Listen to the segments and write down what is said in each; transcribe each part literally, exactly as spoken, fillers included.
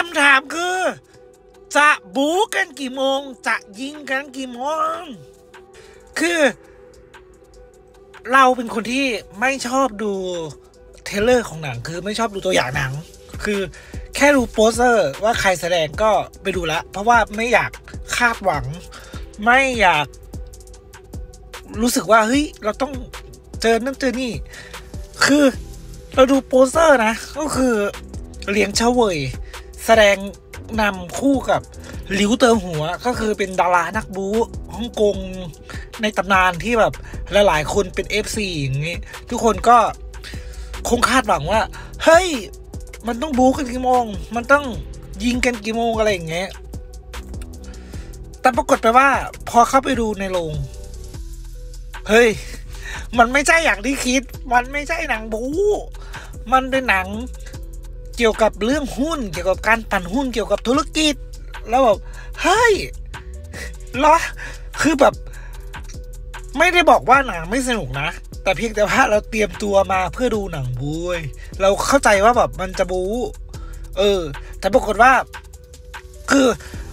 ำถามคือจะบู๊กันกี่โมงจะยิงกันกี่โมงคือเราเป็นคนที่ไม่ชอบดูเทรลเลอร์ของหนังคือไม่ชอบดูตัวอย่างหนังคือแค่ดูโปสเตอร์ว่าใครแสดงก็ไปดูละเพราะว่าไม่อยากคาดหวังไม่อยากรู้สึกว่าเฮ้ยเราต้องเจอนั่นเจอนี่คือเราดูโปสเตอร์นะก็คือเหลียงเฉาเว่ยแสดงนำคู่กับหลิวเติมหัวก็คือเป็นดารานักบู๊ฮ่องกงในตำนานที่แบบหลายๆคนเป็น เอฟ ซี อย่างงี้ทุกคนก็คงคาดหวังว่าเฮ้ยมันต้องบู๊กันกี่โมงมันต้องยิงกันกี่โมงอะไรอย่างเงี้ยแต่ปรากฏไปว่าพอเข้าไปดูในโรงเฮ้ยมันไม่ใช่อย่างที่คิดมันไม่ใช่หนังบู๊มันเป็นหนังเกี่ยวกับเรื่องหุ้นเกี่ยวกับการปั่นหุ้นเกี่ยวกับธุรกิจแล้วแบบเฮ้ยเหรอคือแบบไม่ได้บอกว่าหนังไม่สนุกนะแต่เพียงแต่ว่าเราเตรียมตัวมาเพื่อดูหนังบู๊เราเข้าใจว่าแบบมันจะบู๊เออแต่ปรากฏว่าคือ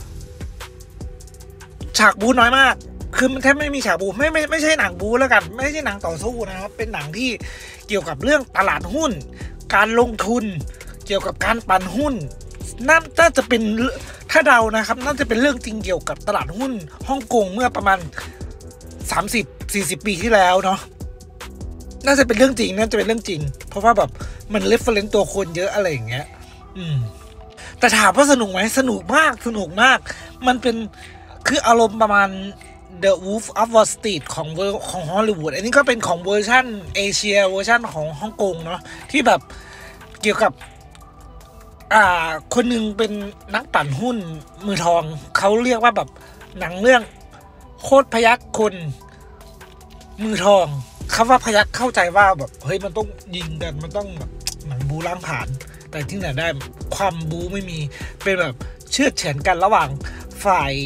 ฉากบู๊น้อยมากคือมันแทบไม่มีฉากบู๊ไม่ไม่ไม่ใช่หนังบู๊แล้วกันไม่ใช่หนังต่อสู้นะครับเป็นหนังที่เกี่ยวกับเรื่องตลาดหุ้นการลงทุนเกี่ยวกับการปั่นหุ้นน่าจะเป็นถ้าเดานะครับน่าจะเป็นเรื่องจริงเกี่ยวกับตลาดหุ้นฮ่องกงเมื่อประมาณสามสิบ สี่สิบปีที่แล้วเนาะน่าจะเป็นเรื่องจริงน่าจะเป็นเรื่องจริงเพราะว่าแบบมันเรฟเฟอเรนซ์ตัวคนเยอะอะไรอย่างเงี้ยอืมแต่ถามว่าสนุกไหมสนุกมากสนุกมากมันเป็นคืออารมณ์ประมาณ The Wolf of Wall Street ของเวอร์ของฮอลลีวูดอันนี้ก็เป็นของเวอร์ชันเอเชียเวอร์ชันของฮ่องกงเนาะที่แบบเกี่ยวกับอ่าคนหนึ่งเป็นนักปั่นหุ้นมือทองเขาเรียกว่าแบบหนังเรื่องโคตรพยัคฆ์คนมือทองคำว่าพยัคฆ์เข้าใจว่าแบบเฮ้ยมันต้องยิงกันมันต้องแบบหนังบูล้างผ่านแต่ที่ไหนได้ความบูไม่มีเป็นแบบเชือดเฉือนกันระหว่างฝ่าย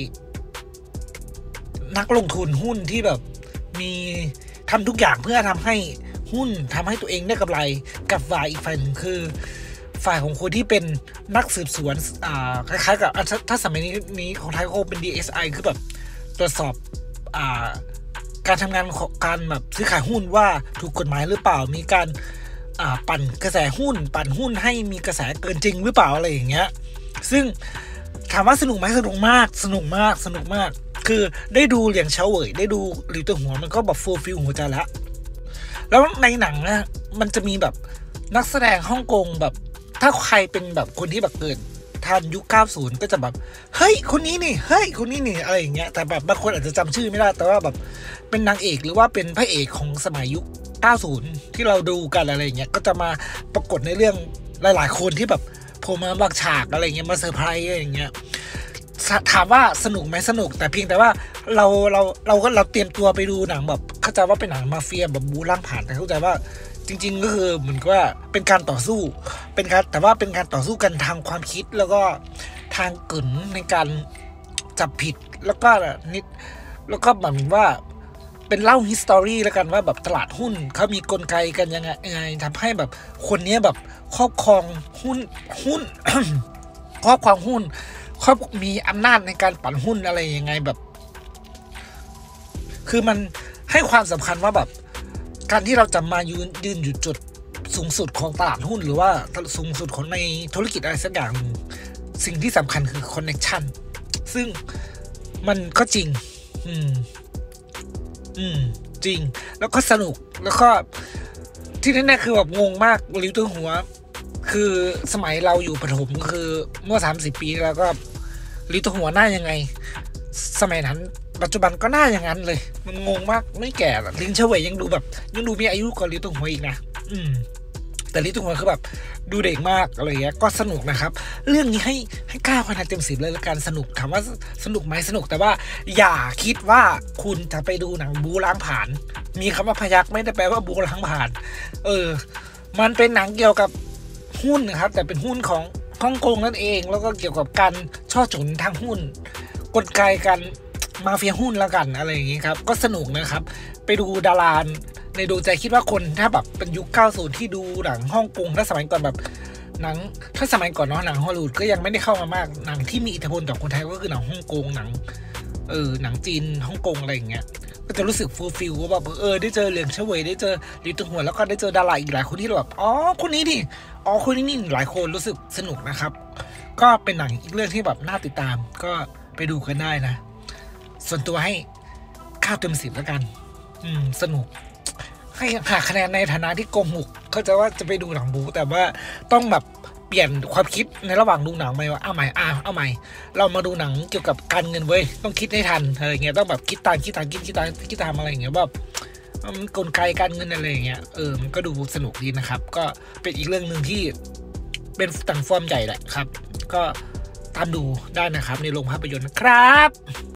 นักลงทุนหุ้นที่แบบมีทำทุกอย่างเพื่อทำให้หุ้นทำให้ตัวเองได้กำไรกับฝ่ายอีกฝ่ายหนึ่งคือฝ่ายของคนที่เป็นนักสืบสวนอ่าคล้ายๆกับถ้าสมัยนี้นี้ของไทยก็เป็น ดี เอส ไอ คือแบบตรวจสอบอ่าการทำงานของการแบบซื้อขายหุ้นว่าถูกกฎหมายหรือเปล่ามีการอ่าปั่นกระแสหุ้นปั่นหุ้นให้มีกระแสเกินจริงหรือเปล่าอะไรอย่างเงี้ยซึ่งถามว่าสนุกไหมสนุกมากสนุกมากสนุกมากคือได้ดูเหลียงเฉาเว่ยได้ดูหลิวเติมหัวมันก็แบบฟูลฟิลหัวใจแล้วแล้วในหนังนะมันจะมีแบบนักแสดงฮ่องกงแบบถ้าใครเป็นแบบคนที่แบบเกิดทันยุคเก้าสิบก็จะแบบเฮ้ยคนนี้นี่เฮ้ยคนนี้นี่อะไรอย่างเงี้ยแต่แบบบางคนอาจจะจำชื่อไม่ได้แต่ว่าแบบเป็นนางเอกหรือว่าเป็นพระเอกของสมัยยุคเก้าสิบที่เราดูกันอะไรอย่างเงี้ยก็จะมาปรากฏในเรื่องหลายๆคนที่แบบโผล่มาบางฉากอะไรอย่างเงี้ยมาเซอร์ไพรส์อะไรอย่างเงี้ยถามว่าสนุกไหมสนุกแต่เพียงแต่ว่าเราเราเราก็เราเตรียมตัวไปดูหนังแบบเข้าใจว่าเป็นหนังมาเฟียแบบบูล้างผ่านแต่เข้าใจว่าจริงๆก็คือเหมือนกับว่าเป็นการต่อสู้เป็นการแต่ว่าเป็นการต่อสู้กันทางความคิดแล้วก็ทางกลืนในการจับผิดแล้วก็นิดแล้วก็หมายถึงว่าเป็นเล่าฮิสตอรี่แล้วกันว่าแบบตลาดหุ้นเขามีกลไกกันยังไงยังไงทำให้แบบคนนี้แบบครอบครองหุ้นหุ้น ครอบครองหุ้นครอบมีอำนาจในการปั่นหุ้นอะไรยังไงแบบคือมันให้ความสำคัญว่าแบบการที่เราจะมายืนยืนอยู่จุดสูงสุดของตลาดหุ้นหรือว่าสูงสุดของในธุรกิจอะไรสักอย่างสิ่งที่สำคัญคือคอนเนคชั่นซึ่งมันก็จริงอืมอืมจริงแล้วก็สนุกแล้วก็ที่แน่ๆคือแบบงงมากหลิวเติมหัวคือสมัยเราอยู่ประถมก็คือเมื่อสามสิบปีแล้วก็หลิวเติมหัวหน้ายังไงสมัยนั้นปัจจุบันก็หน้าอย่างนั้นเลยมันงงมากไม่แก่หรอกลิงเฉวยยังดูแบบยังดูมีอายุกว่าหลิวเติมหัวอีกนะอืมแต่หลิวเติมหัวคือแบบดูเด็กมากอะไรเงี้ยก็สนุกนะครับเรื่องนี้ให้ให้เก้าคะแนนเต็มสิบเลยละกันสนุกถามว่าสนุกไหมสนุกแต่ว่าอย่าคิดว่าคุณจะไปดูหนังบูล้างผ่านมีคำว่าพยัคฆ์ไม่ได้แปลว่าบูล้างผ่านเออมันเป็นหนังเกี่ยวกับหุ้นนะครับแต่เป็นหุ้นของฮ่องกงนั่นเองแล้วก็เกี่ยวกับการช่อฉนทางหุ้นกลไกการมาเฟียหุ้นแล้วกันอะไรอย่างงี้ครับก็สนุกนะครับไปดูดาราในดวงใจคิดว่าคนถ้าแบบเป็นยุคเก้าสิบที่ดูหนังฮ่องกงถ้าสมัยก่อนแบบหนังถ้าสมัยก่อนเนาะหนังฮอลลีวูดก็ยังไม่ได้เข้ามามากหนังที่มีอิทธิพลต่อคนไทยก็คือหนังฮ่องกงหนังเออหนังจีนฮ่องกงอะไรอย่างเงี้ยก็จะรู้สึกฟูลฟิลว่าแบบเออได้เจอเหลียงเฉวยได้เจอหลิวตึงหวนแล้วก็ได้เจอดาราอีกหลายคนที่แบบอ๋อคนนี้ดิอ๋อคนนี้นี่หลายคนรู้สึกสนุกนะครับก็เป็นหนังอีกเรื่องที่แบบน่าติดตามก็ไปดูกันได้นะส่วนตัวให้เก้าเต็มสิบแล้วกันอืมสนุกให้หาคะแนนในฐานะที่โกหกเขาจะว่าจะไปดูหนังบูแต่ว่าต้องแบบเปลี่ยนความคิดในระหว่างดูหนังไหมว่าเอาใหม่อ่ะเอาใหม่เรามาดูหนังเกี่ยวกับการเงินเว้ยต้องคิดให้ทันอะไรเงี้ยต้องแบบคิดตามคิดตามคิดคิดตามคิดตามอะไรอย่างเงี้ยแบบมันกลไกการเงินอะไรอย่างเงี้ยเออมันก็ดูสนุกดีนะครับก็เป็นอีกเรื่องนึงที่เป็นต่างฟอร์มใหญ่แหละครับก็ตามดูได้นะครับในโรงภาพยนตร์นะครับ